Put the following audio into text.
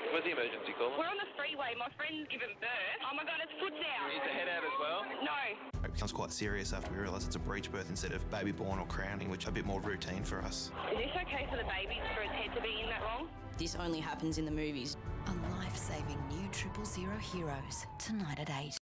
Where's the emergency call? We're on the freeway. My friend's given birth. Oh my God, it's foot's out. You need to head out as well? No. It becomes quite serious after we realise it's a breech birth instead of baby born or crowning, which are a bit more routine for us. Is this okay for the baby for its head to be in that wrong? This only happens in the movies. A life-saving new 000 Heroes, tonight at 8.